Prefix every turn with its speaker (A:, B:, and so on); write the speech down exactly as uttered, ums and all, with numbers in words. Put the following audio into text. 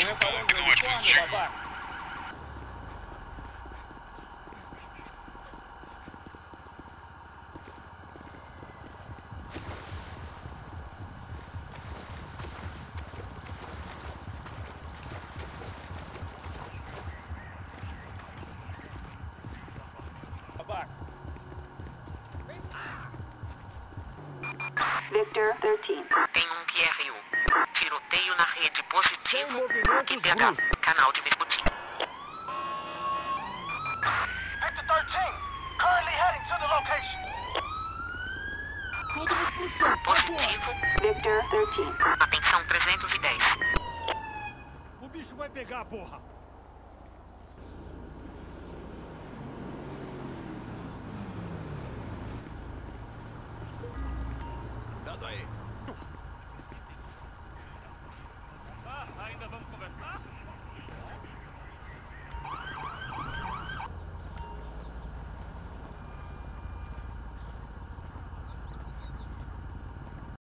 A: reparando o unicórnio, babaca.
B: Victor thirteen.
C: Tem um Q R U. Tiroteio na rede positivo.
D: movimentos
C: Q P H, canal de Vesputin.
E: Victor thirteen, currently heading to the location.
D: Todo mundo pro chão,
C: Positivo.
B: Victor thirteen.
C: Atenção trezentos e dez.
D: O bicho vai pegar, porra. Dado aí.